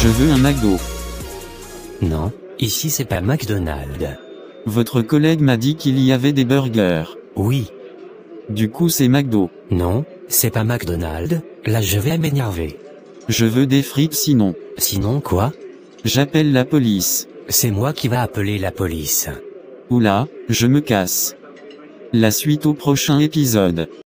Je veux un McDo. Non, ici c'est pas McDonald's. Votre collègue m'a dit qu'il y avait des burgers. Oui. Du coup c'est McDo. Non, c'est pas McDonald's, là je vais m'énerver. Je veux des frites sinon. Sinon quoi? J'appelle la police. C'est moi qui va appeler la police. Oula, je me casse. La suite au prochain épisode.